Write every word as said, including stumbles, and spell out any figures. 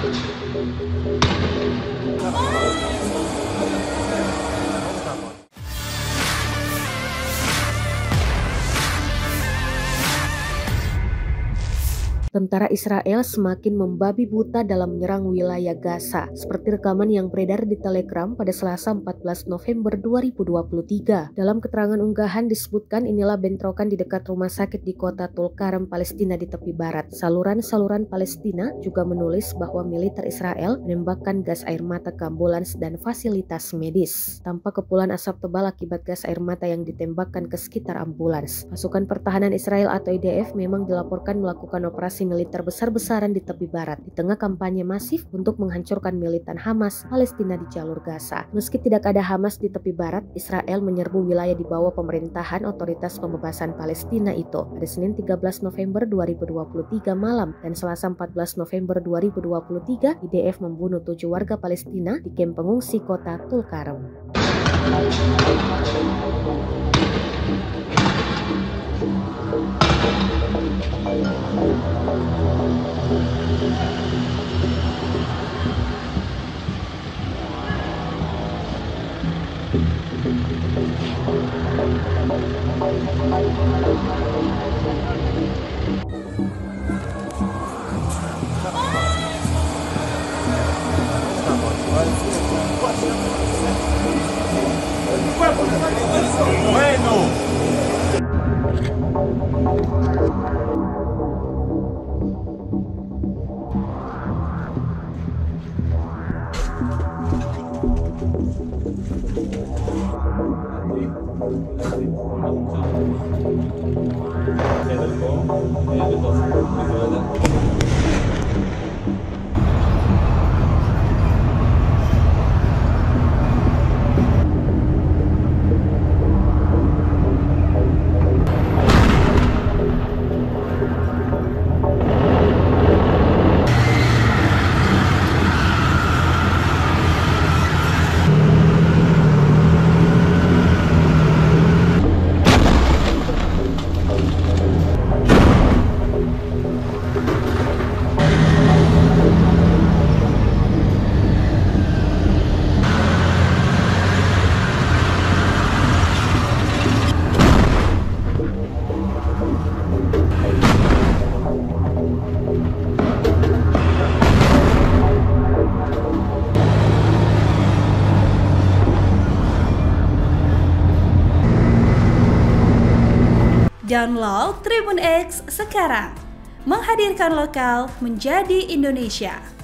Tentara Israel semakin membabi buta dalam menyerang wilayah Gaza, seperti rekaman yang beredar di Telegram pada Selasa empat belas November dua ribu dua puluh tiga. Dalam keterangan unggahan disebutkan inilah bentrokan di dekat rumah sakit di kota Tulkarem, Palestina di tepi barat. Saluran-saluran Palestina juga menulis bahwa militer Israel menembakkan gas air mata ke ambulans dan fasilitas medis. Tampak kepulan asap tebal akibat gas air mata yang ditembakkan ke sekitar ambulans. Pasukan pertahanan Israel atau I D F memang dilaporkan melakukan operasi militer besar-besaran di tepi barat di tengah kampanye masif untuk menghancurkan militan Hamas Palestina di jalur Gaza. Meski tidak ada Hamas di tepi barat, Israel menyerbu wilayah di bawah pemerintahan Otoritas Pembebasan Palestina itu pada Senin tiga belas November dua ribu dua puluh tiga malam dan Selasa empat belas November dua ribu dua puluh tiga I D F membunuh tujuh warga Palestina di kamp pengungsi kota Tulkarem. Download Tribun X sekarang, menghadirkan lokal menjadi Indonesia.